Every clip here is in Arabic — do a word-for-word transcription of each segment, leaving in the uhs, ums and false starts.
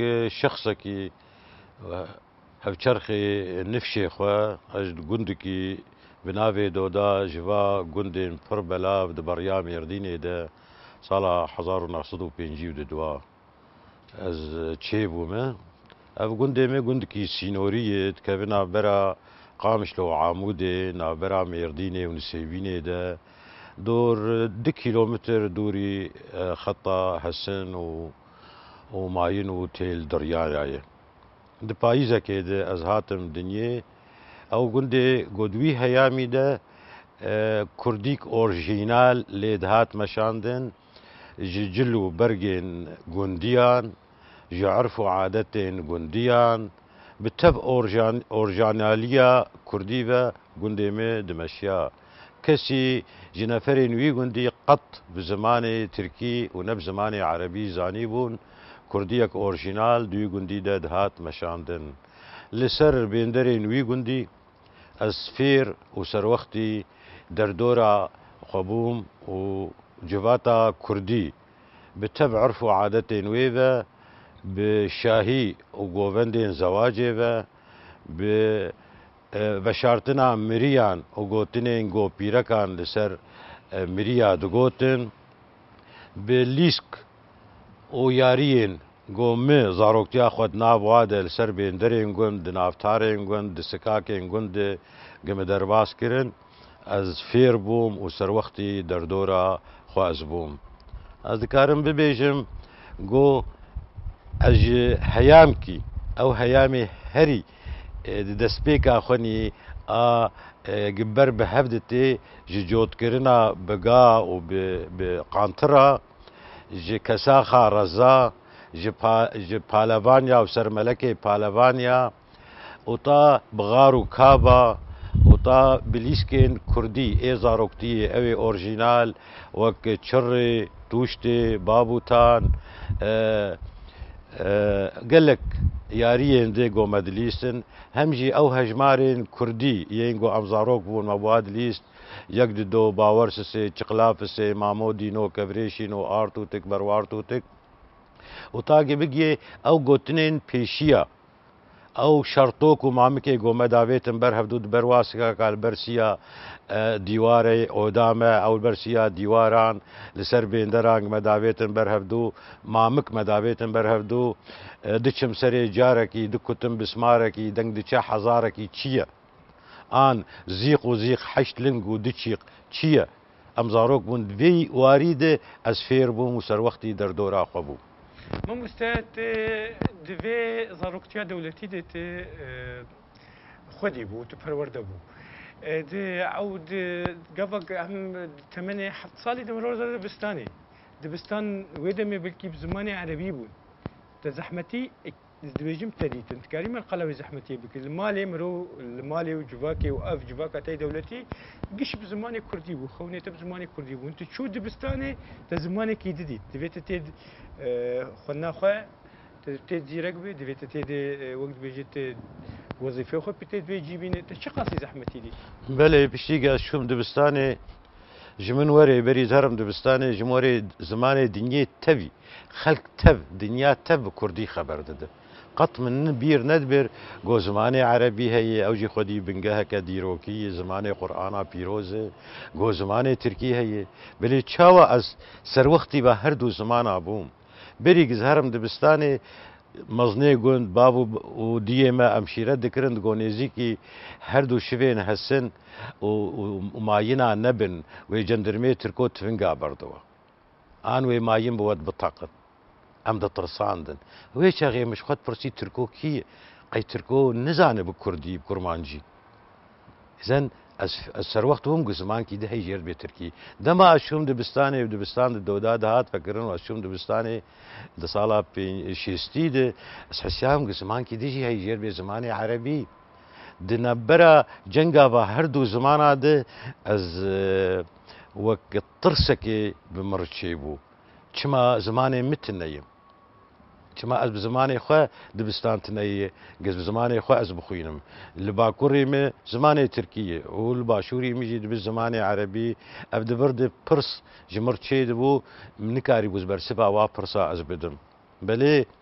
شخصكي هفچرخي نفشي خوا اجد گندكي بناوي دودا جوا گندين پر بلاو د بريام يرديني ده سالا هزار و نهصد و پنجی و دوا از چه بومه اف گنده می گندكي سينورية كابنا برا قامش لو عامودي نابرا ميرديني ونسيبيني ده دور دي كيلومتر دوري خطا حسن و وماين وتيل دريايا د پاییزه کې د از هاتم دنیا او گنده گودوی هیامی ده کردیک اورژینال لیدهات مشاندن جلو برگین گندیان جعرف عادتين گندیان بتب اورجان اورجانالیا کردی و گنده می دمشیا کسی جنفرین وی گندی قط بزمان ترکی و نب زمان عربی زانی بون کردیک اورژینال دوی گندی ده دهات مشاندن لسر بیندرین وی گندی از فیر و سر وقتی در دورا خبوم و جواتا کردی بتب عرف و عادتین وی و بشاهی و گووندین زواجه و به وشارتنا مریان و گوتنین گو پیرکان لسر مریا دگوتن به لیسک و یارین گو می زاروکتیا خود ناب واده لسر بیندرین گند نافتارین گند سکاکین گند گم درباس کرن از فیر بوم و سر وقتی در دورا خواز بوم از دکارم ببیجم گو از هیام کی او هیام هری دسپیکا خونی آ گبر به هفدتی جوت کرنا بگا و به قانترا ج کساخا رزا ج پالوانیا و سرملک پالوانیا و تا بغارو کابا و تا بلیسکین کردی ای زاروکتی اوی اورژینال وک چر توشتی بابوتان قالك ياريين دي قو مدليستن همجي او هجمارين كردي ينقو امزاروك بون مواد ليست يقد دو باورسسي چقلافسي مامودي نو كفريشي نو ارتو تك بروارتو تك وطاقي بقي او قوتنين بيشيا او شرطوك ومامكي قو مداويتن بر هفدود برواسكا قال برسيا دیواره اودامه او برسیا دیواران لسر بیندرانگ مداویتن برهفدو مامک مداویتن برهفدو دچم سری جارکی دکتم بسمارکی دنگ دچه حزارکی چیه آن زیق و زیق حشت لنگ و دچیق چیه امزاروک بوند وی وارید از فیر بوم و سر وقتی در دورا خوابو من مستعد دوی زاروکتیا دولتی دیت خودی بو تو پرورده بو دي عود قفق هم ثمانية حط صالي دمرور دبستاني دبستان ويدمي بلكي بزماني عربي بون تزحمتي دبيجم تريت انت كريم القلوي زحمتي بك المالي مرو المالي وجواكي واف جواكا تاي دولتي قش بزماني كردي بو خوني بزماني كردي بو انت شو دبستاني تزماني كي ددي دبيت تيد خنا خو تيد زيرك بي دبيت تيد وقت بيجيت وظيفه خو بتيت بيجي بين شو قاسي زحمتي دي بله بشتيقة شوم دبستاني جمن وري بري زهرم دبستاني جموري زماني دنيا تبي خلق تب دنيا تب كردي خبر دده قط من بير ندبر جو زماني عربي هي اوجي خدي بنجاها كديروكي زماني قرآن بيروزه جو زماني تركي هي بلي تشاوا از سر وقتي با هر دو زمان ابوم بري زهرم دبستاني مزنه گوند بابو و دیه ما امشیره دکرند گونیزی کی هر دو شوین حسن و ماینا نبن و جندرمه ترکو تفنگا بردو آن و ماین بود بطاقت ام ده ترساندن و چاقی مش خود پرسی ترکو کی قی ترکو نزانه بکردی بکرمانجی اذن از سر وقت هم زمان کی ده هیجر به ترکی دما اشوم دبستاني و دبستان دوداد هات فکرن و اشوم دبستاني د سالا پی شستی ده اس حسام زمان کی دیجی هیجر به زمان عربي د نبره جنگا با هر دو زمان ده از وقت ترسکی بمرچی بو چما زمان متنیم چما از بزمانی خو دبستان تنیه گز بزمانی خو از بخوینم لباکوری می زمانی ترکیه و لباشوری میجی دب زمانی عربی ابد برد پرس جمر چه دبو منکاری بوز بر سبا وا پرسا از بدم بله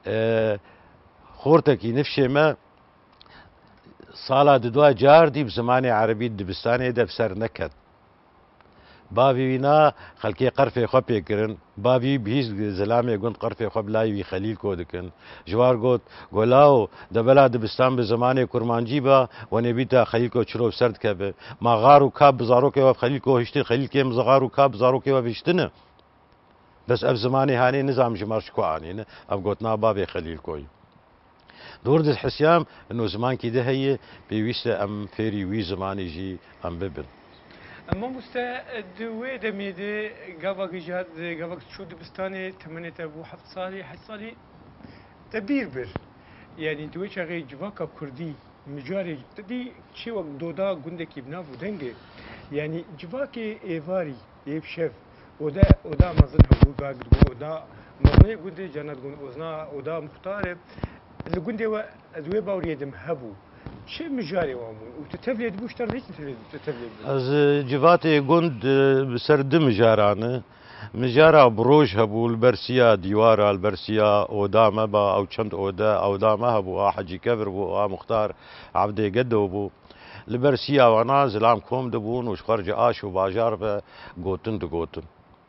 خۆرتێکی نفشێمە ساڵا دوای جاردی بزمانی عربی دبستانێ دەبسەر نەکەت باوی وینا خەڵکی قەرفێ خۆ پێکردن باوی هیچ زلامێ گوند قەرفێ خۆ لایوی خەلیل کۆ دکن ژوار گوت گۆلاو دەبەلا دبستان بە زمانێ کورمانجی بە وەنێبیتە خەلیل کۆ چرۆ سرد کە بێ ماغار و کاب بزارۆکەوە خەلیل کۆ هشتن خەلیل کێم زغار و کاب بزارۆکەوە هشتنە بەس ئەف زمانی هانێ نظام ژمارش کوانێنە ئەف گوتنا بابێ خەلیل کۆی دوور حسیام ئەنۆ زمانکی دە هەیە پێویستە ئەم فێری وی زمانیژی ئەم ببن ئەمە وستە دوێ دەمێدێ گاواگە ژات گاواک چوو دبستانێ تەمەنێتە بوو حەفت ساڵی حەت ساڵی دەبیر بر یعنی دوێ چاغی جوواکە کوردی مجارێ دەدی چی وەک دۆدا گوندێکی بناو و دەنگێ یعنی جوواکێ ئێواری یەب شەف ئۆدا ئۆدا مەزن هەبوو گاگربوو ئۆدا مەزنەی گوندێ جەنەت گوند ئۆزنا ئۆدا مختارێ لە گوندێوە دوێ باوریێدم هەبوو چه مجاري وامون وتتفلت بوش ترى ليش تتفلت از جواتي گوند بسر دو مجارانه مجارا بروج هبو البرسيا ديوارا البرسيا اودامه با او چند اودا اودامه هبو حجي كبر بو مختار عبدي قدو بو البرسيا وانا زلام كوم دبون وش خرج اش وباجار به گوتن دو گوتن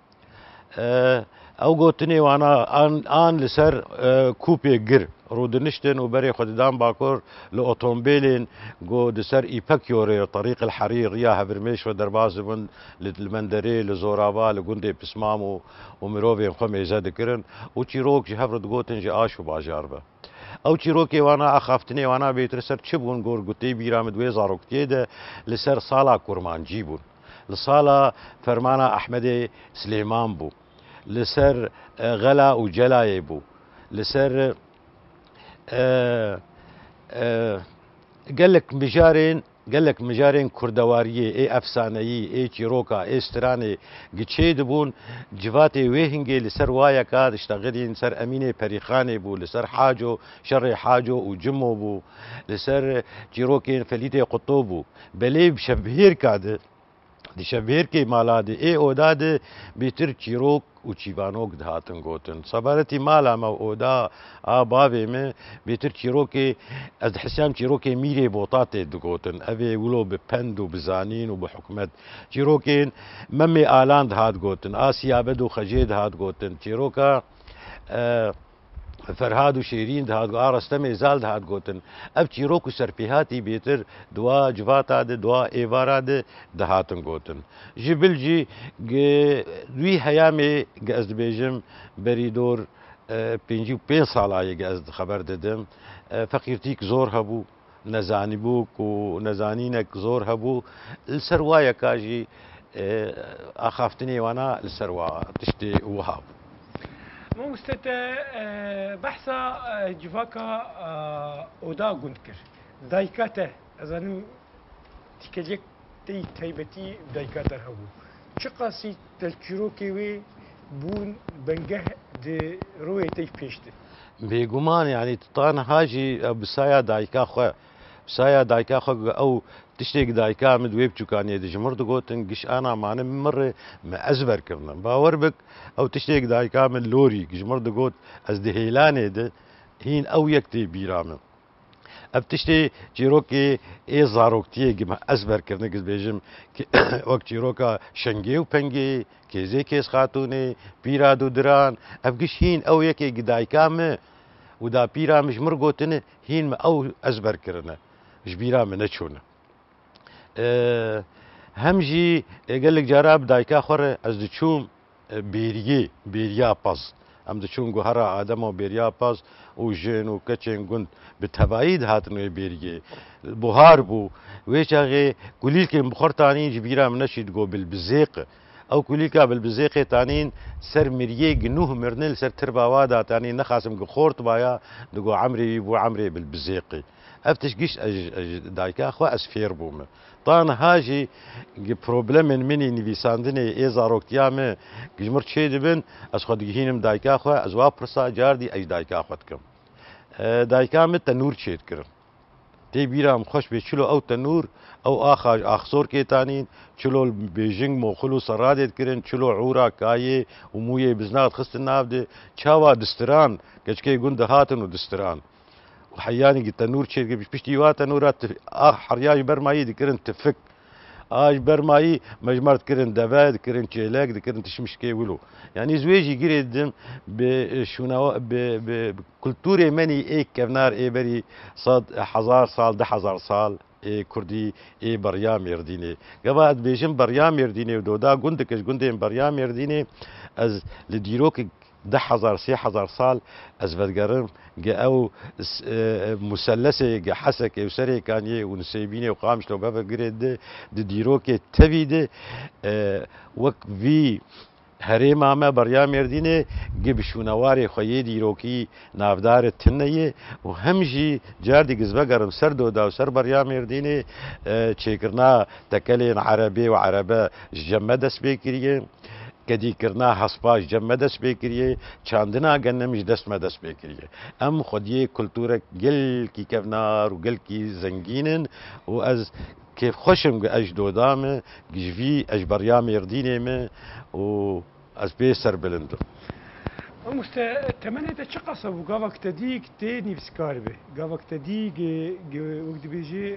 او گوتنی وانا آن آن لسر کوپی گر رودنشتن وبري خدام باكور لأوتومبيلين جو دسر إيبك يوري طريق الحرير ياها برميش ودرباز من للمندري لزورابا لجندي بسمامو ومروفي خمي زاد كرن وتشيروك جهفرد جوتن جاش وباجاربه او تشيروكي وانا اخافتني وانا بيترسر تشبون جور قتي بيرامد ويزارو كتيده لسر صالا كورمان جيبون لصالا فرمانا احمدي سليمان بو لسر غلا وجلاي بو لسر آه آه قال لك مجارين قال لك مجارين كردواريه اي افسانيه اي تشيروكا اي ستراني قتشي دبون جفاتي ويهنجي لسر وايا كاد اشتغلين سر اميني بريخاني بو لسر حاجو شر حاجو وجمو بو لسر تشيروكين فليتي قطوبو بلي بشبهير كاد دي شبهير كي مالادي اي اوداد بيتر تشيروك و چیوانوک دهاتن گوتن صبرتی مالا ما اودا آباوی می بیتر چیروکی از حسام چیروکی میری بوطات دگوتن اوی ولو بپند و بزانین و بحکمت چیروکین ممی آلان دهات گوتن آسیا بدو خجید دهات گوتن چیروکا فرهاد و شیرین دهات آرستم زال دهات گوتن اب چیروک و سرپیهاتی بیتر دوا جواتا ده دوا ایوارا ده دهاتن گوتن جبل جی دوی هیامی گزد بیجم بری دور پنجی و پین سالایی گزد خبر دادم فقیرتیک زور هبو نزانی بوک و نزانینک زور هبو السروایا کاجی اخافتنی وانا السروا تشتی وهاب ما مستتا بحثا جواكا اودا گوندكر دايكاته ازانم تكجك تي تايبتي دايكاته هبو چقاسي تلچروكي وي بون بنگه دي روي تي پيشت بيگومان يعني تطان هاجي بسايا دايكا خو بسايا دايكا خو او تشتيك دايكا مدويب چوكاني دي جمرد گوتن گش انا معنی مره ما ازبر كرنا باور بك او تشتيك دايكا من لوري جمرد گوت از دهيلانه ده هين او يكتي بيرام اب تشتي جيروكي اي زاروكتي گما ازبر كرنا گز بيجم وقت جيروكا شنگي و پنگي كيزي كيس خاتوني بيرادو دران اب گش هين او يكي دايكا م ودا بيرام جمر گوتن هين ما او ازبر كرنا جبيرا من نچونه أه همجي قال لك جراب دايكا خور از دچوم بيريه بيريا باز ام دچوم گوهرا ادم و بيريا باز او جن و كچن گند بتبعيد هاتنو بيريه بوهار بو ويچاغي قليل كي بخورتاني جبيرا من نشيد گو بالبزيق او كليكا بالبزيق تانين سر مريه جنوه مرنل سر ترباوادا تانين نخاسم خورت بايا دگو عمري بو عمري بالبزيقي افتش جيش دايكا خو اسفير بوم طان هاجي بروبلم مني نيفيساندني ايزاروكتيام جمر تشي دبن اس خد هينم دايكا خو ازوا برسا جاردي اي دايكا خدكم دايكا مت نور تشيت كر تي بيرام خوش بيشلو او تنور او اخاج اخصور كيتانين شلو بيجينغ موخلو سرادت كرن شلو عورا كاي ومويه بزنات خست النافده تشاوا دستران كشكي قند هاتن ودستران وحياني قلت تنور شيء بيشتيوا تنورات اخ حرياج برماي دي كرن تفك اج برماي مجمرت كرن دباد كرن تشيلاك دي كرن تشمشكي ولو يعني زويجي قريدم بشونا بكولتوري مني اي كفنار اي بري صاد حزار سال ده حزار سال اي كردي اي بريام يرديني قباد بيجم بريام يرديني ودودا قندكش قندين بريام يرديني از لديروك ده حزار سي حزار سال از بدقرم او مثلثه جا حسك وسري كان يه ونسيبيني وقامش لو بابا قريد ده ديروك تبيده وك في هريما ما بريا مردينه جب شونواري خوي ديروكي نافدار تنيه وهمجي جاردي جزبه قرم سردو دا وسر بريا مردينه تشيكرنا تكلين عربي وعربه جمدس بكريه كدي كرنا حسباش جمع دست بکریه چاندنا گنمش دست ما دست بکریه ام خودیه کلتورک گل کی کفنار و گل کی زنگینن و از كيف خشم اج دودامه جفي اج بريام يرديني و از بيسر بلندو مست تمنى تشقص ابو قافك تديك تاني في سكاربه قافك تديك وقت بيجي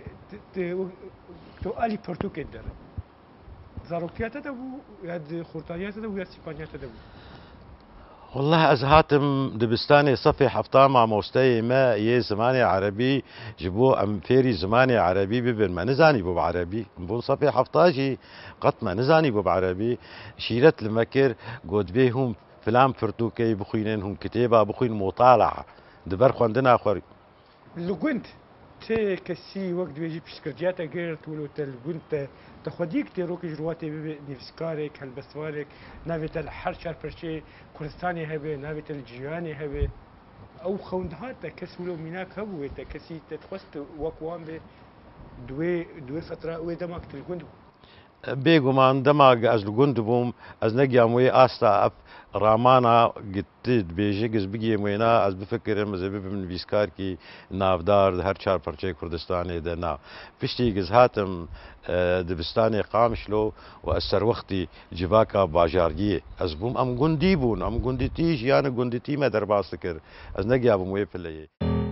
تو الي برتو كدر زاروكيات دبو يا خورتانيات دبو يا سيبانيات دبو والله از هاتم دبستاني صفي حفطام مع موستي ما يه زماني عربي جبو ام فيري زماني عربي ببن ما نزاني بو بعربي بو صفي حفطاجي قط ما نزاني بو بعربي شيرت المكر قد بيهم فلان فرتوكي بخوينين هم كتابة بخوين مطالعة دبر خوندنا اخوري لو كنت تي كسي وقت بيجي بسكرجاتا غيرت ولو تل كنت تخديك تروك جرواتي بي نفسكارك هالبسوارك نافت الحرشار فرشي كردستاني هبه نافت الجياني هبه او خوندهات كس ولو مناك هبو كسي تتخست وقوان بي دوي دوي فترة ويدمك تلقند بيجو ما عندما از لقند بوم از نجيا موي استا رامانا قتيد بيجي قز بيجي موينا از بفكر مزبب من بيسكار كي نافدار هر چار پرچه كردستاني ده نا فشتي قز هاتم دبستاني قامشلو واسر وقتي جواكا باجارجي از بوم ام قندي بون ام قندي تيج يعني قندي تي ما درباستكر از نجيا بموي فلي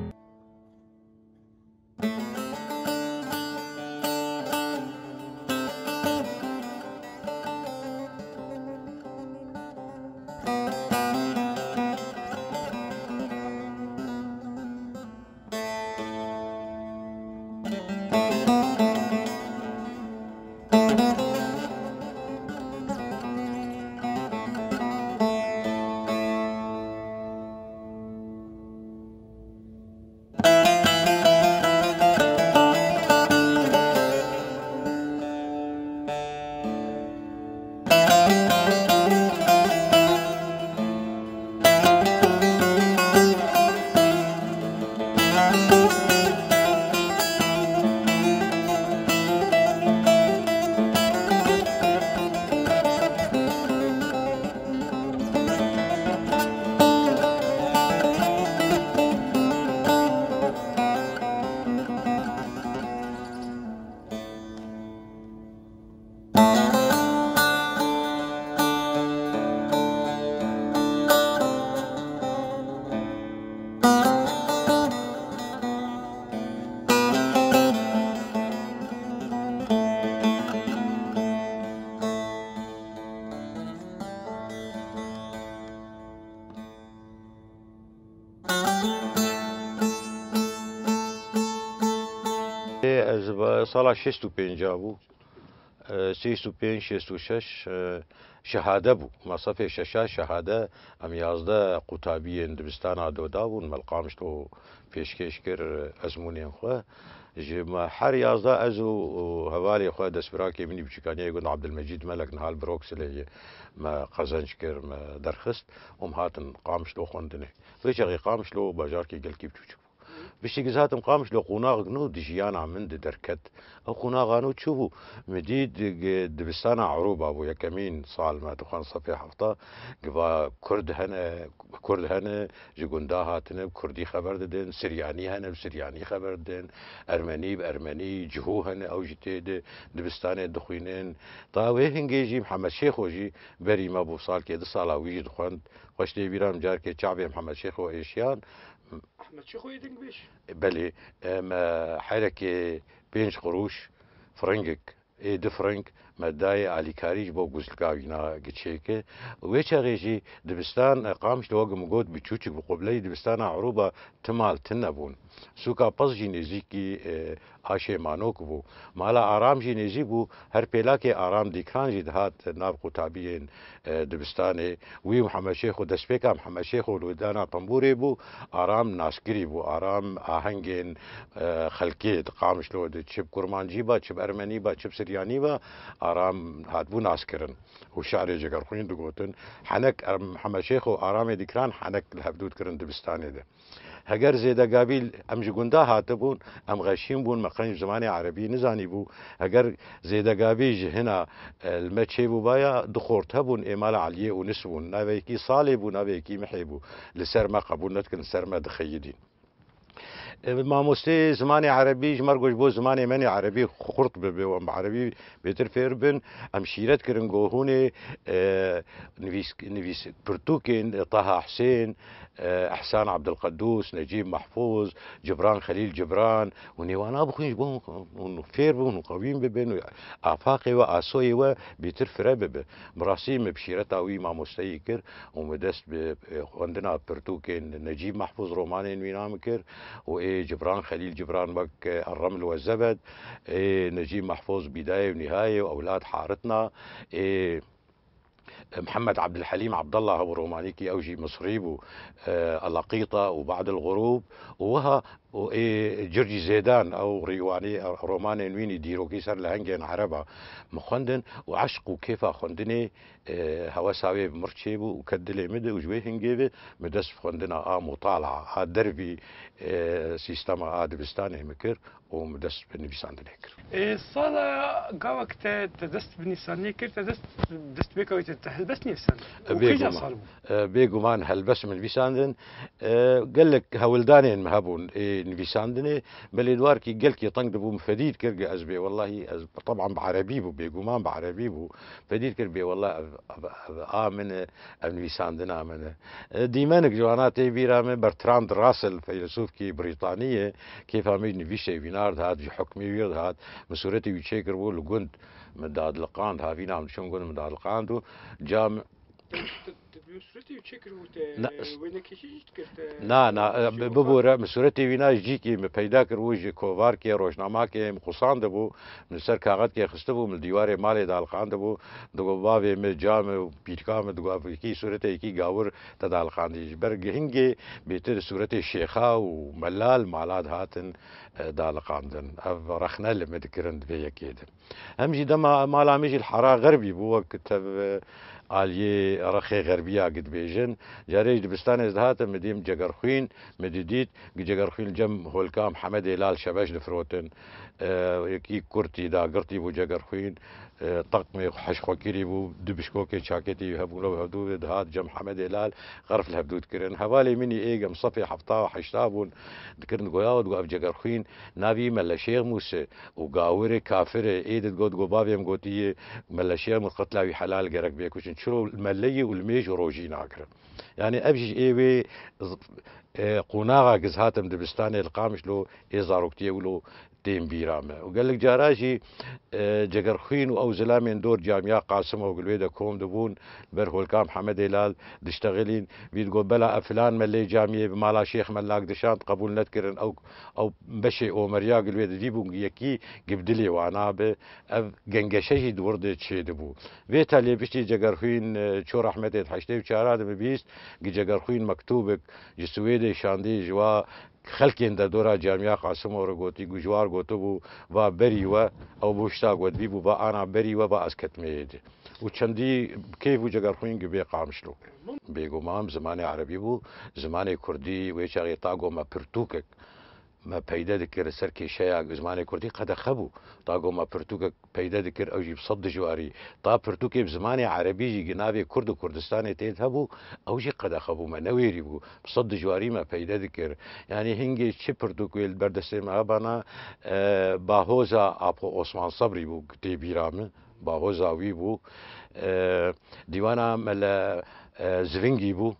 سالا شست و پنجا بو سیست و پنج شست و شش شهاده بو مصافه ششا شهاده ام یازده قطابی دبستان دودا بون ملقامش تو پیشکش کر ازمونین خو جما حر یازده ازو حوالی خو دسبراکی منی بچکانی گون عبدالمجید ملک نهال بروکسلی ما قزنج کر ما درخست ام هاتن قامش تو خوندنه ویچ قامش لو بازار کی گل کی بچو بشي جزاتم قامش لو قناغ نو دجيانا من دركت او قناغانو تشوفوا مديد دبستانا عروبة ابو يكمين صال ما دخان صفي حفطة قبا كرد هنا كرد هنا جوجندا هاتنا كردي خبر ددن سرياني هنا بسرياني خبر ددن ارمني بارمني جهو هنا او جتيد دبستاني دخوينين طاوي هنجي محمد شيخ وجي بري ما بو صال كده صالا ويجي دخان خوش لي بيرام جار كي شعبي محمد شيخ وايشيان احمد شيخ ويدنك بيش بلي ما حركة بينش قروش فرنجك اي دو فرنك مداي علي كاريج بو غوزلكاوينا جتشيكي ويشا غيجي دبستان قامش لوغ مقود بتشوتشك بقبلي دبستان عروبة تمال تنبون سوكا باز جينيزيكي آشي مانوك بو مالا آرام جينيزي بو هر بيلاكي آرام ديكران جي دهات ناب قطابيين دبستاني وي محمد شيخو دسبيكا محمد شيخو الودانا طنبوري بو آرام ناسكري بو آرام آهنجين خلقي قامش لو تشب كرمانجي با تشب أرمني با تشب سرياني با آرام هاد بو ناسكرن وشعري جگر خوين دقوتن حنك محمد شيخو آرام ديكران حنك الهبدود كرن دبستاني ده هجر زيدا قابيل ام جوجندا هاتبون ام غشيم بون مقرن زماني عربي نزاني بو هجر زيدا قابيج هنا المتشي بو بايا دخورت هبون امال عليه ونسبون نابيكي صالب ونابيكي محيبو لسر ما قبول نتكن سر ما دخيدين ما مستي زماني عربي جمرقوش بو زماني ماني عربي خرط ببي ام عربي بيتر فيربن ام شيرت كرنجو هوني اه نفيس نفيس برتوكين طه حسين اه احسان عبد القدوس نجيب محفوظ جبران خليل جبران ونيوانا بخوش بون فير بون قويم ببن افاقي واسوي و بيتر فرب براسيم بشيرتاوي ما مستيكر ومدس عندنا برتوكين نجيب محفوظ روماني وينامكر و جبران خليل جبران بك الرمل والزبد إيه نجيب محفوظ بداية ونهاية وأولاد حارتنا إيه محمد عبد الحليم عبد الله هو رومانيكي أوجي مصري بو آه اللقيطة وبعد الغروب وها جرجي زيدان او ريواني روماني ويني ديرو كيسر لهنجين عربا مخندن وعشقوا كيف خندني اه هواساوي بمرتشيبو وكدلي مد وجوي هنجيبي مدس خندنا اه مطالعه اه دربي اه سيستما اه دبستاني مكر ومدس بنيسان دنيكر الصالة قاوك تدست بنيسان نيكر تدست دست بيكا وتهلبس نيسان بيجو مان بيجو مان هلبس من بيساندن اه قال لك هولدانين مهبون ايه نفيساندني بلدوار كي قال كي طنق دبو فديد كرقة أزبي والله طبعا بعربي بو بيقومان بعربي بو فديد كربي والله آمن نفيساندنا آمن ديمانك جواناتي بيرا من برتراند راسل فيلسوف كي بريطانية كيف عميد نفيشي بينارد هاد في حكمي ويرد هاد مسورتي ويتشيكر بو لقند مداد لقاند هافين عم شون قند مداد لقاندو جام مسورتي وتشكر نا نا ببورة مسورتي وينا جيكي مبيدا كروج كوفار كي روشنامه كي مقصان دبو من سر كاغت كي خستبو من ديوار مالي دالقان دبو دغو بابي من جام بيتكام دغو كي صورتي كي غاور تدالقان دي برغ هنگي بيتر صورتي شيخا وملال مالاد هاتن دالقاندن رخنا لمدكرن بي كيد همجي دما مالا ميجي الحرا غربي بو كتب آلیه رخی غربیه قد بیجن جاری دبستان ازدهات مدیم جگرخوین مدیدیت جگرخوین جم هولکام حمد هلال شباش دفروتن یکی کرتی دا قرتی بو جگرخوین طقم حش خوكيري بو دبشكوكي شاكيتي هبو لو هدود هاد جم حمد هلال غرف الهبدود كرن هوالي مني ايجا مصفي حفطا وحشتابون ذكرن قوياود قو جگرخوين نابي ملا شيخ موسى وقاوري كافر ايدت قود قو بابيم قوتي ملا شيخ متقتلاوي حلال قرق بيكوشن شرو الملي والميج وروجي ناكرن يعني ابجي ايوي قناغا قزهاتم دبستاني القامش لو ايزاروكتي ولو تيم بيرامه وقال لك جاراجي جگرخوين او زلامين دور جامعه قاسمه وقلويدا كوم دبون برهول كام حمد هلال دشتغلين بيتقول بلا فلان ملي جامعه بمالا شيخ ملاك دشانت قبول نتكرن او او بشي او مريا قلويدا ديبو يكي قبدلي وانا ب جنگشي دورد تشي دبو بيتالي بشتي جگرخوين شور احمد حشتي وشارات بيست جگرخوين مكتوبك جسويدي شاندي جوا خلکین در دورا جامعه قاسم اور گوتی گوجوار گوتو بو و بری و او بوشتا گوت بی بو با انا بری و با اسکت مید و چندی کیف و جگرخوین گبی قامشلو بيگو مام زمان عربي بو زمان كردي ويشاغي طاقو ما برتوكك ما پیدا دکر سر کشیا زمان کردی قد خبو تا گو ما پرتوک پیدا دکر او جی بصد جواری تا پرتوک بزمان عربی جی جنابی کرد و کردستان تید هبو او جی قد خبو ما نویری بو بصد جواری ما پیدا دکر یعنی هنگی چه پرتوک ویل بردسته ما بنا باهوزا اپو عثمان صبری بو کتی بیرامه باهوزا وی بو دیوانا مل زفنگی بو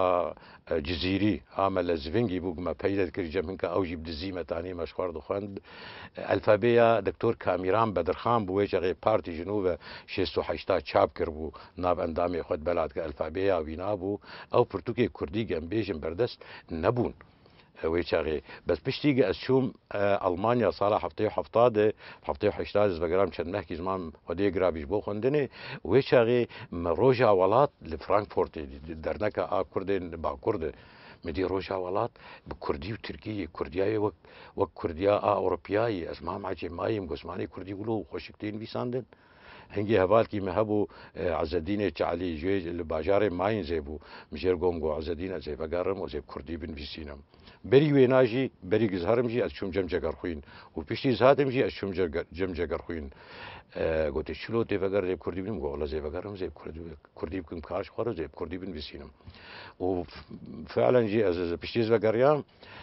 جزيري عمل زفنجي بوق ما بيدا كري جمهنكا أو جيب دزيمة تاني مشخوار دخوند الفابيا دكتور كاميران بدرخان بويجا غي بارتي جنوبة شيستو حيشتا تشاب كربو ناب اندامي خود بلاد كالفابيا وينابو أو برتوكي كردي جنبيجن بردست نبون ويشاغي بس بشتيجي أشوم ألمانيا صالح حفتي حفتاده حفتي حشتاز بقرام شن نحكي زمان ودي قرابيش بو خندني ويشاغي مروجا ولات لفرانكفورت درنكا آ كردين با كرد مدي روجا ولات بكردي وتركيا كردياي وك وك كرديا آ أوروبياي أسمام عجي مايم قسماني كردي قولو خوشكتين بيساندن هنگی هوال کی مهبو عز الدین چعلی جوی الباجار ماین زیبو مجر قوم قو عز الدین زیب اگرم و زیب کردی بن فیسینم بری ویناجی بری گزارم جی از شوم جم جگر خوین و پیشتی زادم جی از شوم جم جگر خوین قلت شلو زیب اگر زیب کردی بنم قول زیب اگرم زیب کردی کردی بکم کارش خورا زیب کردی بن فیسینم و فعلا جی از پیشتی زبگریام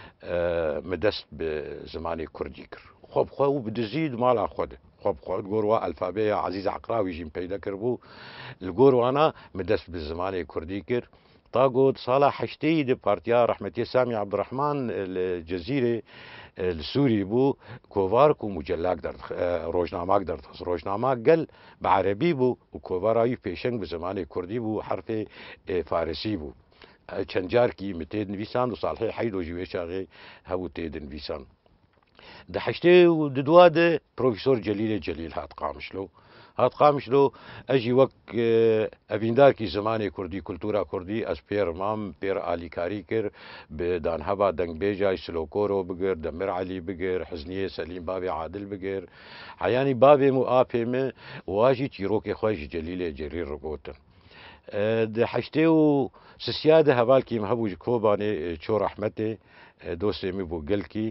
مدست به زمانی کردی کر خب خو بدزید مال خود خب خود گوروا الفابیا عزیز عقراوی جیم پیدا کربو الگورو انا مدست بالزمان كردي كر طاقود صالح حشتي دي بارتيا رحمتي سامي عبد الرحمن الجزيرة السوري بو كوفارك ومجلاك درد روجناماك درد روجناماك قل بعربي بو وكوفاراي بيشنگ بزمان كردي بو حرف فارسي بو چنجار کی متید نویسان و صالحی حیدو جوی شاغي هاو تید نویسان ده حشتي وددوا ده بروفيسور جليل جليل هات قامشلو هات قامشلو اجي وك افيندار كي زماني كردي كلتورا كردي اس بير مام بير الي كاري كر بدان هبا دنگ بيجاي سلوكورو بقر دمر علي بقر حزنيه سليم بابي عادل بقر حياني بابي مو ابي واجي تيروكي خوش جليل جرير رقوتن ده حشتي و سسياده هبالكي مهبو كوباني چور رحمتي دوستي مي بو قلكي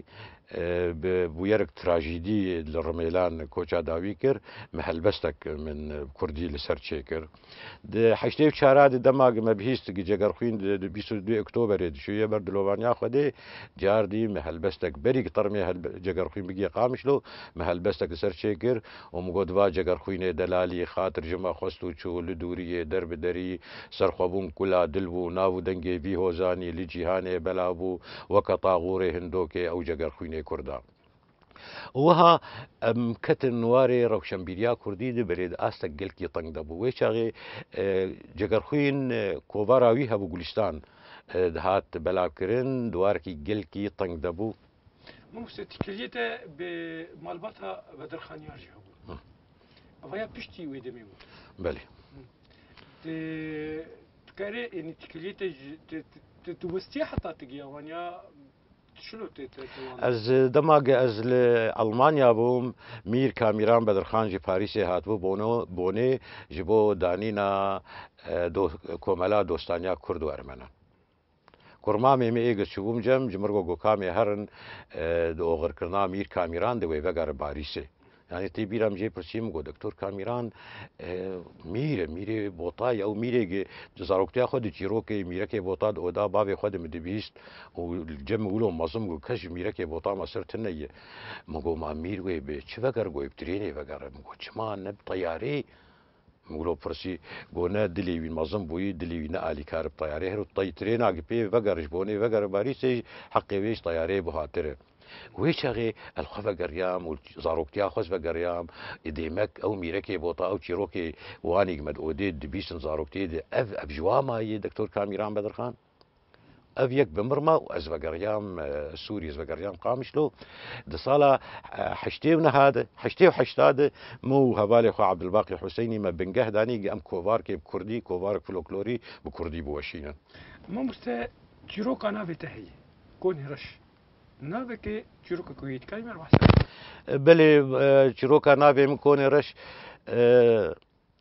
بويرك تراجيدي للرميلان كوچا داوي كر محل بستك من كردي لسر شيكر ده حشتي بشارع دماغ ما بهيست جگر خوين ده بیست و دو اكتوبر دي شويه برد لوبانيا خدي جاردي محل بستك بريق طرمي هل جگر خوين بقي قامشلو محل بستك سر شيكر ومقود جگر خوين دلالي خاطر جما خستو چو لدوريه درب دري سرخوبون كلا دلبو ناو دنگي بي هوزاني لجيهاني بلابو وكطاغوري هندوكي او جگر خوين كردا وها ام كتن نواري روشنبيريا كردي دي بريد استك جلكي طنگ دبو ويشاغي جگر خوين كوفاراوي هبو گلستان دهات بلا كرن دواركي جلكي طنگ دبو مستكليته بمالباتها بدرخانيار جهبو افايا بشتي ويدمي بلي تكاري يعني تكليته توستي حتى تجيوانيا شنو از دماغ از المانيا بوم مير كاميران بدرخان جي باريسي هاتبو بونو بوني جبو دانينا دو كوملا دوستانيا كرد و ارمنا كرمامي مي ايغ شوم جم جمرغو غوكامي هرن دو غركرنا مير كاميران دو ويغار باريسي يعني تي بيرام جي برسيم گو دكتور كاميران ميره ميره بوطاي او ميره زاروكتيا خود جيروكي ميره كي بوطاد اودا بابي خود مدبيست والجم ولو مازم گو كش ميره كي بوطا ما سرتنيه مگو ما مير وي به چوغر گو ابتريني وغار مگو چما نب طياري مقولوا برسي قونا دلي وين مازم بوي دلي وين آلي كارب طياري هرو طي ترينا قبي وغار جبوني وغار باريسي حقي ويش طياري بهاتره ويشاغي الخفا قريام وزاروكتيا خزفا قريام ديمك او ميركي بوطا او تشيروكي واني قمد اوديد دبيسن زاروكتي دي اف ابجواما يي دكتور كاميران بدرخان اف يك بمرما وازفا قريام سوري ازفا قريام قامشلو دي صالة حشتيونا هذا حشتيو حشتاد مو هبالي خو عبد الباقي حسيني ما بنقه داني ام كوفاركي بكردي كوفارك فلوكلوري بكردي بوشينا ما مستا تشيروكا نافي تهي كون رش نافكي تشيروكا كويت كلمة الوحسن بلي تشيروكا نافي مكوني رش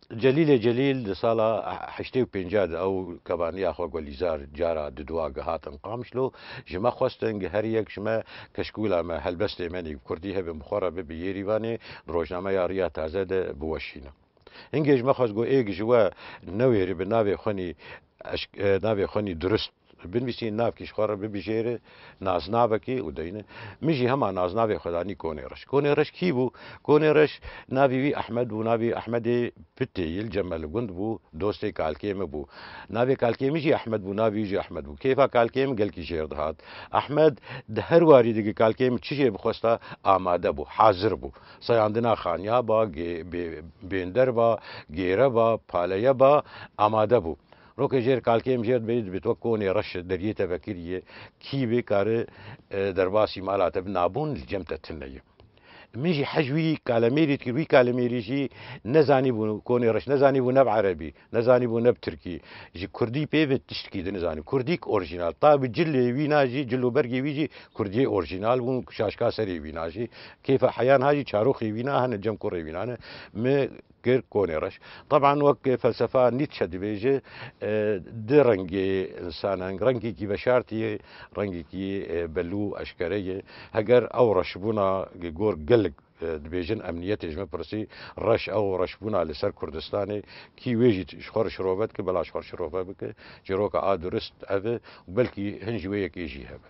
جلیل جلیل سالا حشتی و پنجاد او کبانی آخوا گلیزار جارا ددوا گهاتن قامشلو جما خواستن هر یک جما کشکولا ما هلبست منی کردی هب مخورا به بیریوانی روزنامه یاریا تازه ده بوشینا اینگه جما خواست گو ایگ جوا نویری به ناوی خونی ناوی خونی درست بنویسین ناف کیش خواره ببیجره نازناوه کی و دینه میجی همه نازناوه خدانی کنه رش کنه رش کی بو کنه رش ناوی وی احمد بو ناوی احمد پتی الجمل گند بو دوستی کالکیم بو ناوی کالکیم میجی احمد بو ناوی جی احمد بو کیفا کالکیم گل کی شیر دهات احمد ده هر واری دیگه کالکیم چیزی بخواستا آماده بو حاضر بو سیاندنا خانیا با بیندر با گیره با پالیه با آماده بو روك جير كالكيم جير بيد بتوكوني رش دريته بكيريه كي بكار درباسي مالات بنابون الجمتة تنية ميجي حجوي كالاميري تكوي كالاميري جي نزاني بو كوني رش نزاني بو نب عربي نزاني بو نب تركي جي كردي بيفت تشتكي دي نزاني كرديك اورجينال طاب جلي ويناجي جلو برغي ويجي كردي اورجينال بو شاشكا سري ويناجي كيف حيان هاجي شاروخي وينا هن جم كوري وينا ما غير كوني رش طبعا وك فلسفه نيتشه دي بيجي دي رنجي انسان رنجي كي بشارتي رنجي كي بلو اشكريه هجر او رشبونا جور قلق دبيجن امنيتي جمع برسي رش او رشبونا لسر كردستاني كي ويجي شخور شروبات كي بلا شخور شروبات بك جروكا ادرست افي وبلكي هنجويه كي يجي هذا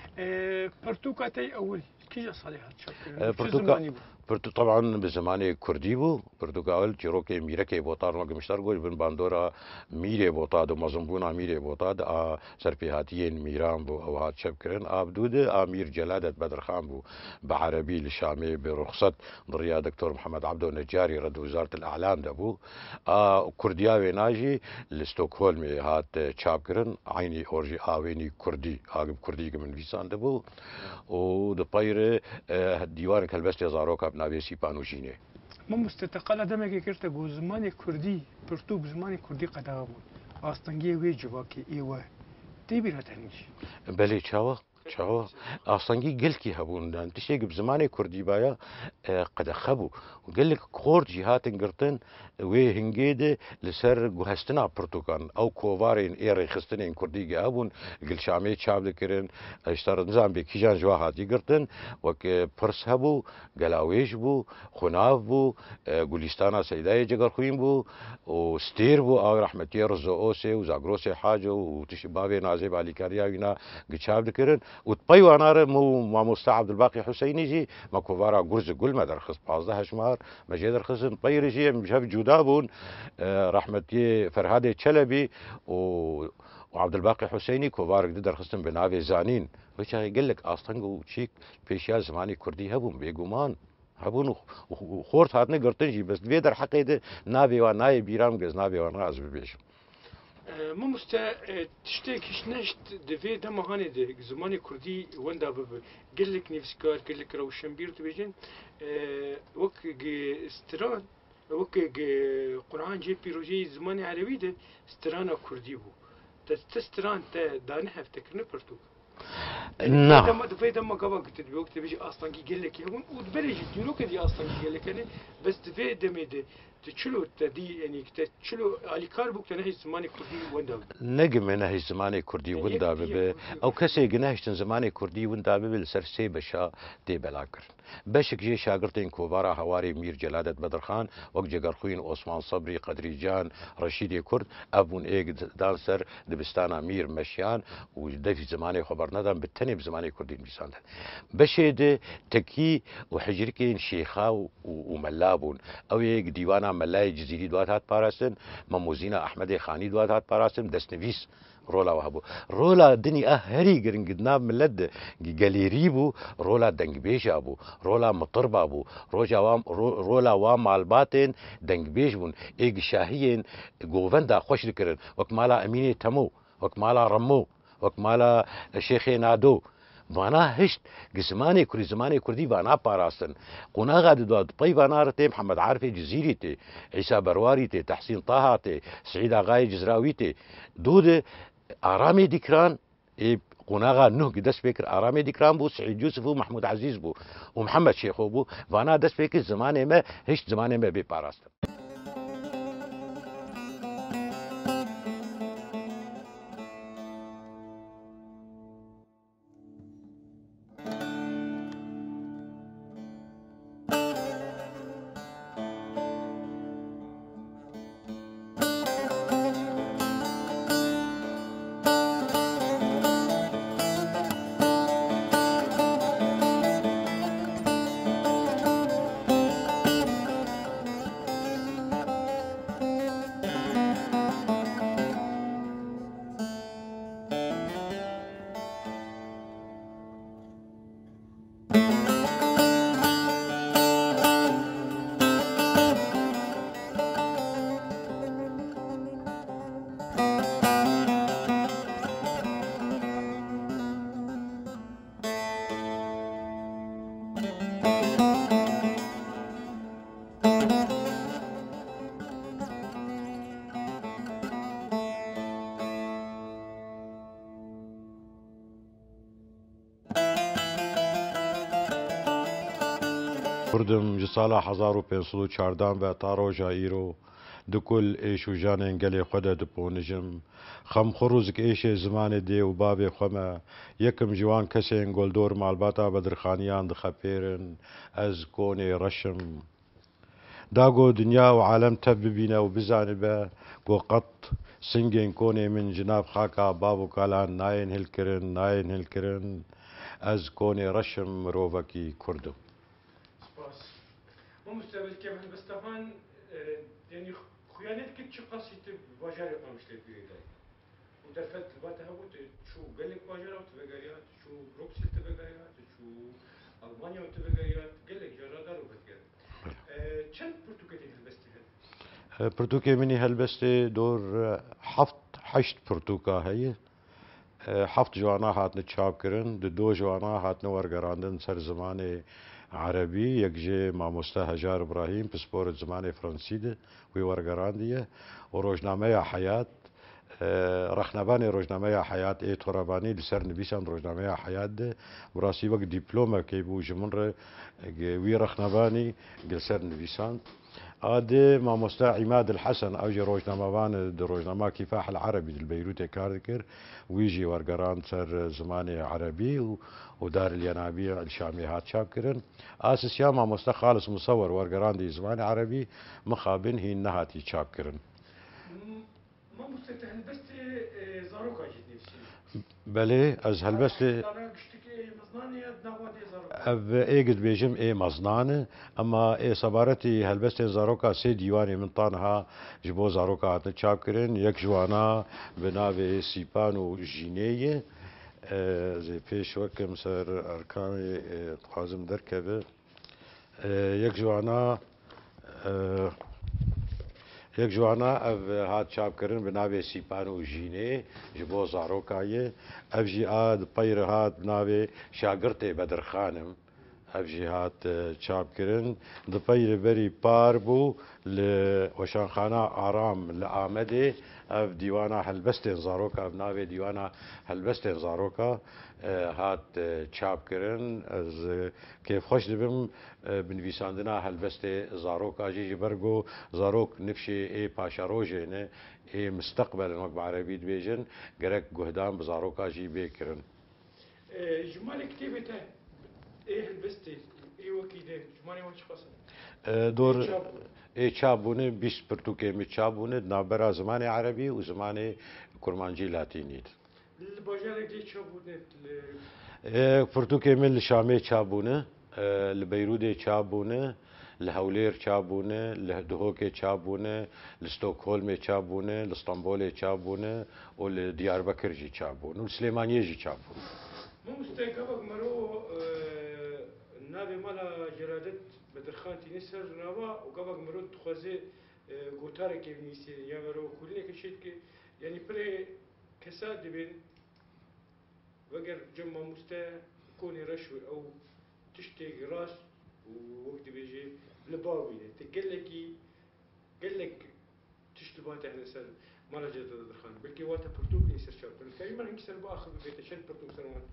برتوكاتي اول كي صالحات برتوكا برتو طبعا بزمانه كردي بو برتغال جروكي ميركي بوطار ما مشتر گوش بن باندورا ميري بوطا دو مزمبونا ميري بوطا دا سرفيهاتيين ميران بو او هات شبكرن ابدود امير جلاده بدر خان بو بعربي الشامي برخصه ضريا دكتور محمد عبدو النجاري رد وزاره الاعلام دبو آه كردياوي ناجي لستوكهولم هات شابكرن عيني اورجي اويني كردي اغب كردي من فيسان دبو و دباير آه ديوان كلبست زاروكا ناوی سیپانوشینه ما مستقل دمه کرده گو زمان کردی پرتوب زمان کردی قدام بود آستانگی وی جواکی ایوه تی بیراتنیش بله چاوا چاوا آستانگی گل کی هبون دان تشی گب زمان کردی بایا قد خبو وقال لك خور جهات انقرتن وی هنگید لسر گوهستنا پرتوکان او کووارین ایری خستنین کردی گابون گل شامی چاب دکرن اشتار نظام به کیجان جواهات یقرتن وک پرس هبو گلاویش بو خناف بو گلستانا سیدای جگر خویم بو و ستیر بو او رحمتی رزو اوسی و زاگروسی حاجو و تشی بابی نازیب علی کاریاوینا گچاب دکرن و تبيو انا مو مع مستع عبد الباقي حسيني جي ما كوفارا جرز قل ما درخص بازده شمار ما جي درخص طير جي مشاف جودابون آه رحمتي فرهادي تشلبي و وعبد الباقي حسيني كوفارك دي درخصتن بنافي زانين وش يقول لك اصلا شيك بيشيا زماني كردي هبون بيجومان هبون وخورت هاتني قرطنجي بس بيدر حقيقة نافي وناي بيرام جز نافي وناز ببيش ما مستا تشتكيش نشت دفي دم هاني ده زماني كردي وندا بب قال لك نفسكار قال لك روشن بير تبيجن وك استران وك قرآن جي بيروجي زماني عربي ده استرانا كردي بو تستران تا دانها افتكرنا برتو نعم دم دفي دم قبل قلت له وقت بيجي اصلا قال لك يا ودبلج ديروك دي اصلا قال لك انا بس دفي دم ده تشلو تدي يعني تشلو على كاربوك تنهي زماني كردي وندا نجم نهي زماني كردي وندا بب او كسي جنهشتن زماني كردي وندا بب سرسي بشا دي بلاكر بشك جي شاگردين كوبارا هواري مير جلادة بدر خان وق جگرخوين عثمان صبري قدري جان رشيد كرد ابون ايگ دانسر دبستانا مير مشيان ودفي زماني خبر ندم بالتني بزماني كردي ميسان بشيد تكي وحجركين شيخا وملابون او ايگ ديوانا ملاي جزيري دواتات باراستن مموزينا احمد خاني دواتات باراستن دستنويس رولا وهبو رولا دني اهري قرن قدناب ملد قاليري بو رولا دنگ بيش ابو رولا مطرب ابو روجا وام رولا وام الباتن دنگ بيش بون ايگ شاهين گووندا خوش دكرن وكمالا اميني تمو وكمالا رمو وكمالا شيخي نادو وانا هشت جسماني كل زماني كردي وانا باراستن قنا غاد دواد طيب انا رتي محمد عارفي جزيري تي عيسى برواري تي تحسين طه تي سعيد اغاي جزراوي تي دود ارامي ديكران إيه قناغا نوه دس فكر ارامي ديكران بو سعيد يوسف ومحمود عزيز بو ومحمد شيخو بو وانا دس فكر زماني ما هشت زماني ما بي باراستن کردم ji sala hezar û pênc û çardan ve ta roja îro di kul êş û janên gelê xwe de diponijim. Xemxwe rûzik êşê zimanê dê û bavê xwe me, yekim ji wan kesên goldor malbata bedirxaniyan dixepêrin, ez konê reşim. Da got dinya û alem tev bibîne û bizanibe, got qet singên konê min ji nav xaka bav û kalan nayên hilkirin, nayên hilkirin, ez konê reşim mirovekî Kurd im. Mamoste belki helbestevan yani خيانات كنت شو قصيت بواجهة قامش لبيداي ودفعت البات هبوت شو قال لك واجهة وتبقيات شو بروكسل تبقيات شو ألمانيا وتبقيات قال لك جرادار وبتقال كم برتقالي هلبستها برتوكي مني هلبستي دور حفت حشت برتوكا هي حفت جوانا هاتن تشاب كرن دو جوانا هاتن ورقراندن سر زماني عربي يكجي ماموستا هجار ابراهيم بسبور زماني فرنسي ده وي ورقرانديه وروجنامه حياه رخنباني روجنامه حياه اي توراباني لسر نبيسان روجنامه حياه ده براسي وقت دبلومه كيبو جمنر وي رخنباني لسر نبيسان هذا ماموستا عماد الحسن اوجي روجنامه بان روجنامه كفاح العربي البيروتي كاركر ويجي ورقران سر زماني عربي ودار الينابيع الشامي هات شابكرن اساس يا ماموستا خالص مصور ورقران دي زماني عربي مخابن هي نهاتي شابكرن ماموستا هلبستي زاروكا جيت نفسي بلي از هلبستي اف ايجد بيجم اي مزنانه اما اي صبارتي هلبستي زاروكا سي ديواني من طانها جبو زاروكا هاتن شابكرن يك جوانا بناوي سيبان و جينيه زي بيش وكم سر اركاني تخازم دركبه يك جوانا یک جوانا اف هات چاپ کردن بناوی سیپان و جینه جبو زاروکایه اف جی آد پیر هات بناوی شاگرت بدرخانم اف جی هات چاپ کردن د پیر بری پار بو ل وشانخانه آرام لآمده اف دیوانا هلبستین زاروکا بناوی دیوانا هلبستین زاروکا هات چاپ کردن از کیف خوش دبم بنویساندنا هلبست زاروکا جی برگو زاروک نفشي اي باشاروجي نه اي مستقبل المكب عربي دبيجن جرك جهدان بزاروكا جي بيكرن جمال كتيبته ايه هلبستي ايه وكيده جمالي وش قصد دور اي چابونه بیست برتوكي می چابونه نابرا زمان عربي و زمان كرمانجي لاتينيت الباجالك دي چابونه برتوكي من الشامي چابونه لبيرودي چابونه لهولير چابونه لدهوكي چابونه لستوكهولم چابونه لاسطنبول چابونه ولدياربكر جي چابونه ولسليمانيه جي چابونه مو مستيقظك مرو نابي مالا جرادت بدرخانتي نسر نوا وقبك مرو تخوزي قوتارك يبنيسي يا مرو كلنا كشيت يعني بري كساد بين وقر جمع مستا كوني رشوي او تشتي راس ووقت بيجي لباوي تقول لك قال لك تشتي بات احنا سر ما رجعت الدخان بلكي واتا برتوك يصير شاب الكريم انا نكسر باخذ بيت شن برتوك سرمان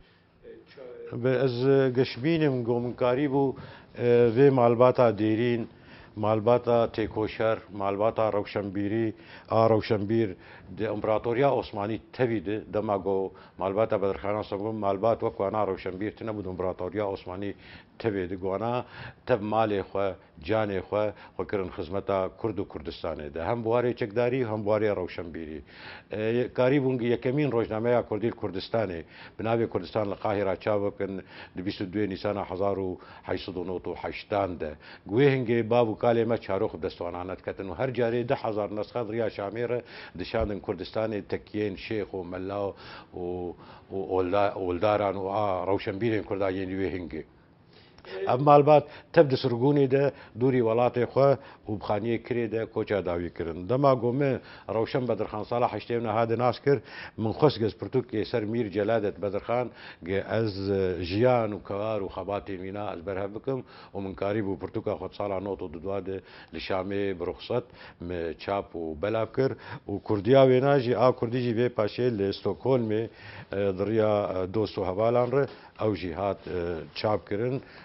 از قشبينم قوم قريبو في مالباتا ديرين مالباتا تيكوشر مالباتا روشنبيري ا روشنبير د امبراطوريا عثماني تبيد دماغو مالباتا بدرخانه سوم مالبات وكوانا روشنبير تنبود امبراطوريا عثماني تبيد گوانا تب مال خو جان خو وكرن خدمتا كرد و كردستان ده هم بواري چکداري هم بواري روشنبيري قريبون يكمين روزنامه كردي كردستاني بناوي كردستان القاهره چاوكن د بیست و دو نيسان هزار وهشتصد و نود و هشت ده گوهنگ بابو كلمه چاروخ دستوانانت کتن و هر جاري ده هزار نسخه ريا شاميره دشان كردستان تكيين شيخ وملا و ولداران و روشنبيرين كرداين وهنگ اما البات تبدو سرگونی ده دوری ولات خو و بخانیه کری ده کوچا داوی کرن دما گومه روشن بدرخان صالح اشتیونا هاد ناس کر من خسگز پرتوک سر میر جلادت بدرخان از جیان و کوار و خباتی مینا از برها بکم و من قریب و پرتوکا خود صالح نوتو ددواد لشامه برخصت م چاپ و بلاب کر و کردیا وینا جی آ کردی جی به پاشه لاستوکهولم دریا دوست و حوالان ر او جهات چاپ کرن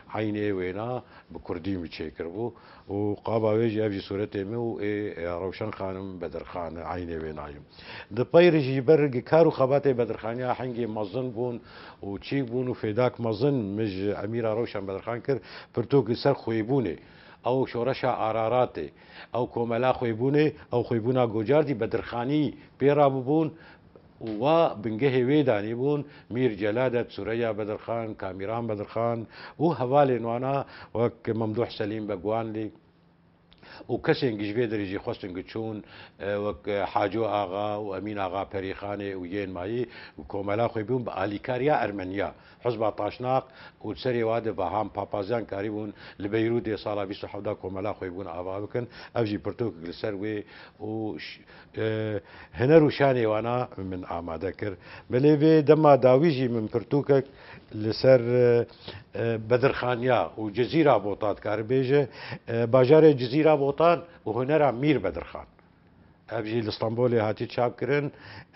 عینێ وێنا بە کوردی می چێکرد بوو و قاباوێژی ئەوی سوورەتێمە و ڕەوشەن خانم بەدرخانە عینێ وێنایم دپەیرژی بەرگی کار و خەباتێ بەدرخانیا هەنگی مەزن بوون و چی بوون و فێداک مەزن مژ ئەمیرا ڕەوشان بەدرخان کرد پرتۆکی سەر خۆیبوونێ ئەو شۆڕەشە ئاراراتێ ئەو کۆمەلا خۆیبوونێ ئەو خۆیبوونا گۆجاردی بەدرخانی پێرا ببوون و بنگهێ وێدانی بوون میر جەلادەت سورەیە بەدرخان کامیران بەدرخان و هەوالێ نوانە وەک مەمدوح سەلیم بەگوانلی و کەسێک گشتێ دەریژی خۆستن گچوون وەک حاجۆ ئاغا و ئەمین ئاغا پەریخانێ و یێن مایی و کۆمەلا خۆی بوون بە ئالیکاریا ئەرمەنیا حزب تاشناق و سەرێ وادە بە هام پاپازیان کاری بوون لە بەیرود دێ ساڵا بیست و حەوت کۆمەلا خۆی بوون ئاوا بکەن ئەوژی پرتۆک لەسەر وێ و هەنەر و شانێوانە من ئامادە کرد بەلێوێ دەما داویژی من پرتوکێک لەسەر بەدرخانیا و جززیرا بۆتات کاربێژە باژارێ جززیرا بۆتان و هوەرە میر بەدرخان ئەبژی لە ئستانبولێ هاتی چاپکردن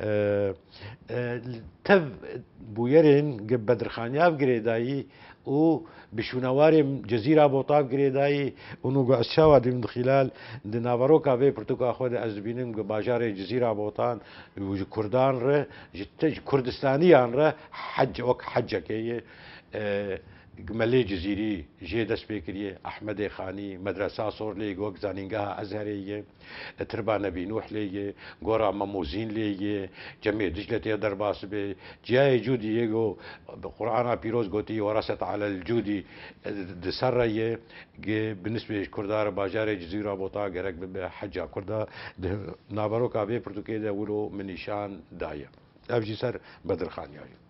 تەv بویەرێن بەدرخانیا گرێدایی و بشونەوارێ جززیرا بۆتاب گرێدایی ونوگە ئەشاوا دیم خلال دناڤڕۆکا vê pirtûka xwe de ez dibînim ku bajarê cizîra botan ji Kurdan re ji te Kurdistaniyan re hec wek hecekê ye Melê Cizîrî jê dest pê kiriye Ehmedê Xanî medresa Sorlê wek zanîngeha Ezherê ye Tirba Nebî Nuh lê ye gora Memûzîn lê ye Cemê Dicle tê derbas bê ciyayê cûdî ye got bi Qur'ana pîroz gotî weraset alel cûdî di ser re ye bi nisbê Kurdar bajarê Cizîra bota gerek bibe heca Kurda di naveroka vê pirtûkê de wilo min nîşan daye ev jî ser bedirxaniya ye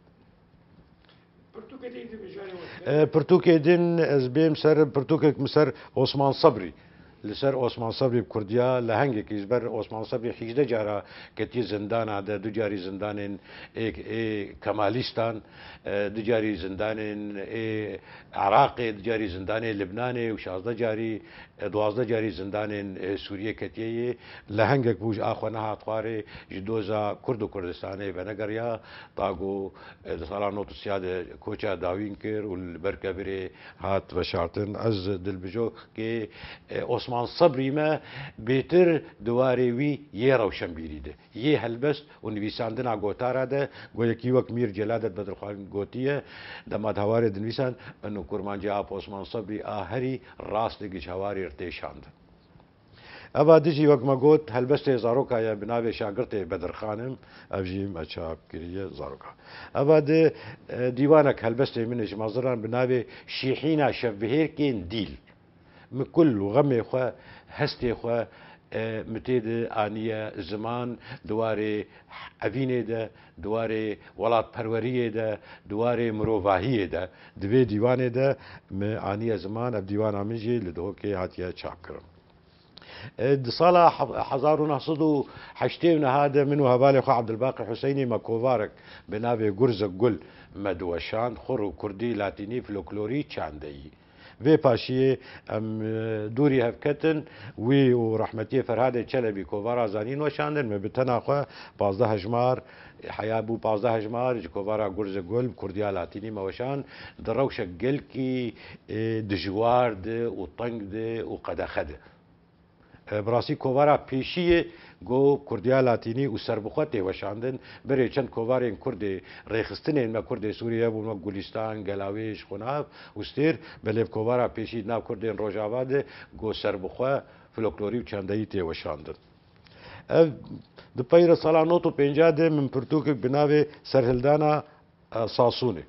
پرتوکێ دین ez bêm ser pirtûkek min ser Osman Sebrî li ser Osman Sebrî Kurdiya li hengekî ji ber Osman Sebrî hîjde cara ketiye zindana de du carî zindanên ê Kemalîstan du carî zindanên ê Iraqê du carî zindanê Libnanê û şazde carî duwazde carî zindanên Sûriye ketiyeyê li hengek bû ji axwe nehat xwarê ji doza Kurd û Kurdistanê venegeriya tago di sala not û siya de koça dawîn kir û li ber kevirê hat veşartin ez dilbijokê Osman Sebrî me bêtir diwarê wî yê rewşenbîrî de yê helbest û nivîsandina gotara de goyekî wek Mîr Celadet Bedirxan gotiye dema hewarê dinivîsan min û kurmancı ap Osman Sebrî a herî rastê ji hewarê têşandin Eva dijî wek me got helbestê zarokaya bi navê şagirtê Bedirxanim ev jî me çap kiriye zaroka Eva de dîwanek helbestê min ji maziran bi navê Şîhîna Şevbihêrkên Dîl min kul û xemê xwe hestê xwe mitê de aniye ziman diwarê evînê de diwarê welatperweriyê de diwarê mirovahiyê de di vê dîwanê de me aniye ziman ev dîwana min jî li dihokê hatiye çapkirin di sala hezar û neh sed û heştê niha de min û hevalê xwe Ebdilbaqî Hüseynî me kovarek bi navê Gurzek Gul me diweşand xur û kurdî latînî folklorî çandeyî vê paşiyê em dûrî hevketin wî û rehmetiyê Ferhadê Çelebî kovara zanîn weşandin me bi tena xwe pazdeh hejmar heya bû pazdeh hejmar ji kovara Gurzek Gul Kurdiya latînî me weşand di rewşek gelkî dijwar de û teng de û qedexe de birasî kovara pêşiyê got Kurdiya latînî û serbixwe tê weşandin berê çend kovarên Kurdê rêxistinên me Kurdê Sûriye bûn wek Gulîstan Gelawêj Xunav û Stêr belêv kovara pêşî nav Kurdên Rojava de got serbixwe folklorî û çandeyî tê weşandin ev di peyra sala not û pênca de min pirtûkek bi navê Serhildana Sasûnê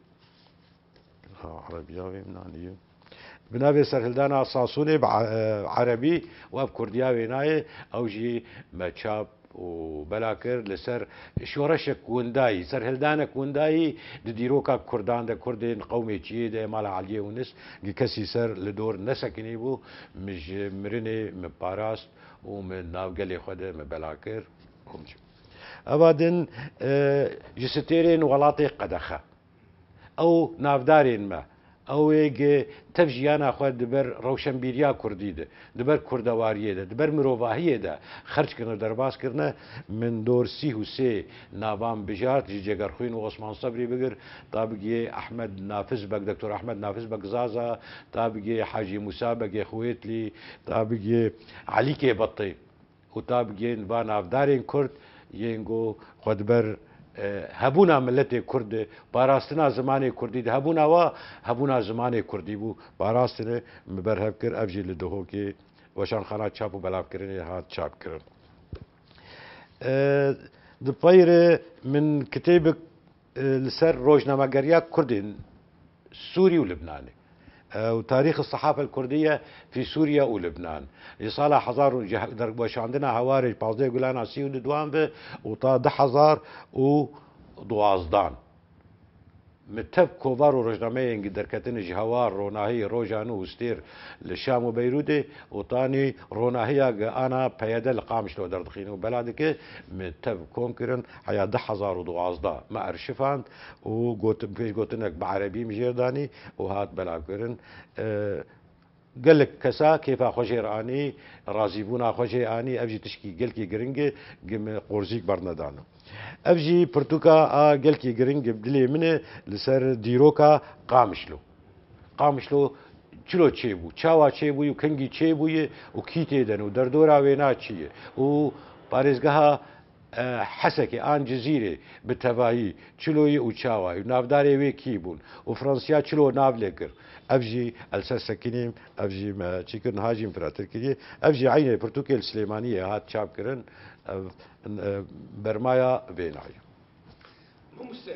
Erebiya wê min anîye bi navê Serhildana Sasûnê bi Erebî û ev Kurdiya wê nayê ew jî me çap û bela kir li ser şoreşek windayî serhildanek windayî di dîroka Kurdan de Kurdên qewmê çiyê de mala Eliyê û Nis gi kesî ser li dor nesekinî bû min ji mirinê min parast û min navgelê xwe de me bela kir eva din ji stêrên welatê Qedexe ew navdarên me ئەوێ تەڤژیانە خۆ دەبەر ڕەوشەمبیریا کوردیدە دەبەر کوردەواریەدە دەبەر مرۆڤاهیەدا خەرجکردن و دەرباسکردنە من دۆرسی و سێ ناوان بژارت ژی جێگەرخوین و عۆسمان سەبری بگر تا بگێ ئەحمەد نافز بەگ دکتۆر ئەحمەد نافز بەگ زازا تا بگێ حاجی موسا بەگێ خوێتلی تا بگێ عەلی کێبەتڵی و تا بگێن با ناودارێن کورد یێنگۆ خۆ دەبەر هەبوونا ملەتێک کورد پاراستنا زمانێک کوردی هەبووناوە هەبوونا زمانێک کوردی بوو پاراستنە بەرهەب کرد ئەڤژی لە دهۆکێ وەشانخانە چاپ و بەلاوکردنی هات چاپکردن دپەیرە من کتێبک لەسەر ڕۆژنامەگەریە کوردین سووری و لبنانی وتاريخ الصحافة الكردية في سوريا ولبنان لصالح حزار باش عندنا هوارج بازدي قلانا سي ودوان به وطا ده حزار ودوازدان متب كوفار ورجنامي انقد دركتن جهوار روناهي روجانو وستير للشام وبيروت وطاني روناهي انا بياده لقامش لو دردخينو بلادك متب كونكرن حيا ده حزار ودوازدا ما ارشفاند وقوت بيش قوتنك بعربي مجيرداني وهات بلاكرن أه قال لك كسا كيف خوشي راني رازيبونا خوشي اني ابجي تشكي قال كي جرينج قم قرزيك برندانو افجي برتوكا ا قال كي جرينج بدلي منه لسر ديروكا قامشلو قامشلو چلو چيبو چاوا چيبو يو كنگي چيبو وكيتي دنو دردورا وينا چي و بارزگاه حسكي آن جزيرة بالتباهي چلوي وچاوا نافداري وي كيبون وفرنسيا چلو ناف لكر افجي السسكينيم افجي ما چيكن هاجي امبراطور كدي افجي عينه برتوكي السليمانيه هات چاپ كرن برمايا بيناي ممسا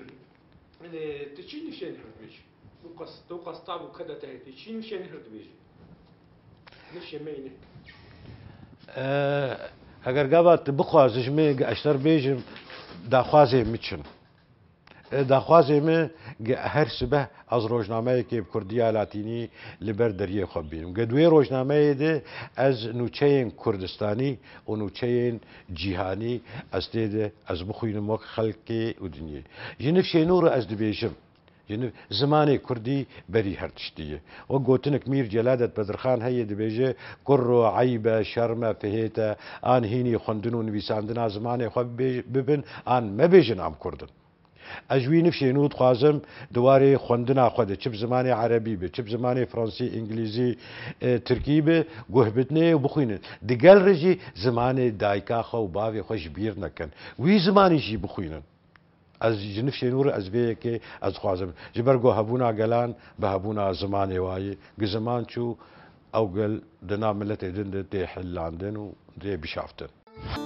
تشين شين هربيش توقص توقص طابو كذا تهتي تشين شين هربيش نفش مينه اگر قابت بخواز جمي اشتر بيجم داخوازي ميتشن داخوازي من هر سبه از روزنامه که کردیا لاتینی لبر دریه خواب بینم گدوی روزنامه ده از نوچین کردستانی و نوچین جیهانی از دیده از بخوینم وقت خلقی و دنیه جنف شینور از دبیشم جنف زمان کردی بری هر تشتیه و گوتنک میر جلادت بدرخان هی دبیجه کرو عیبه شرمه فهیته آن هینی خندنو نویساندنا زمان خواب ببن آن مبیجن ام کردن اجوی نفشی نود خوازم دواره خوندنا خوده چه بزمانی عربی به چه بزمانی فرانسی انگلیزی ترکی به گوه بتنه و بخوینه دگل رجی زمان دایکا خو باوی خوش بیر نکن وی زمانی جی بخوینن از جنفشی نور از بیه که از خوازم جبرگو هبونا گلان به هبونا زمانی وای گزمان چو او گل دنا ملت دن ده حلاندن و ده بشافتن